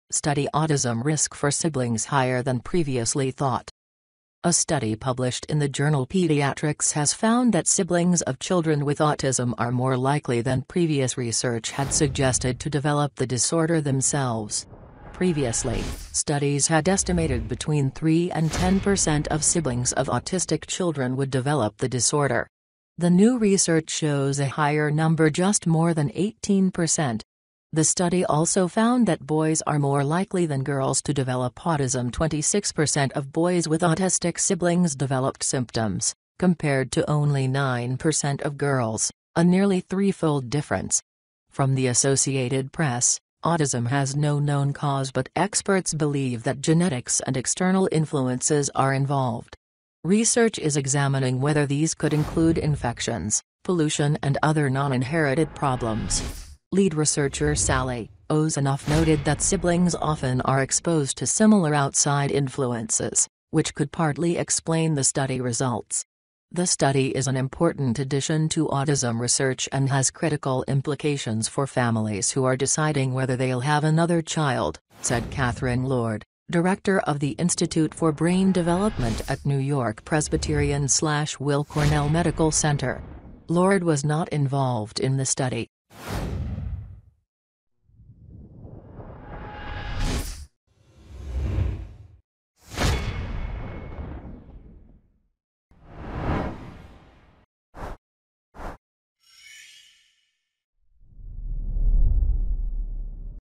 Study autism risk for siblings higher than previously thought. A study published in the journal Pediatrics has found that siblings of children with autism are more likely than previous research had suggested to develop the disorder themselves. Previously, studies had estimated between 3 and 10% of siblings of autistic children would develop the disorder. The new research shows a higher number, just more than 18%. The study also found that boys are more likely than girls to develop autism. 26% of boys with autistic siblings developed symptoms, compared to only 9% of girls, a nearly threefold difference. From the Associated Press, autism has no known cause, but experts believe that genetics and external influences are involved. Research is examining whether these could include infections, pollution, and other non-inherited problems. Lead researcher Sally Ozanoff noted that siblings often are exposed to similar outside influences, which could partly explain the study results. The study is an important addition to autism research and has critical implications for families who are deciding whether they'll have another child, said Catherine Lord, director of the Institute for Brain Development at New York Presbyterian/Weill Cornell Medical Center. Lord was not involved in the study.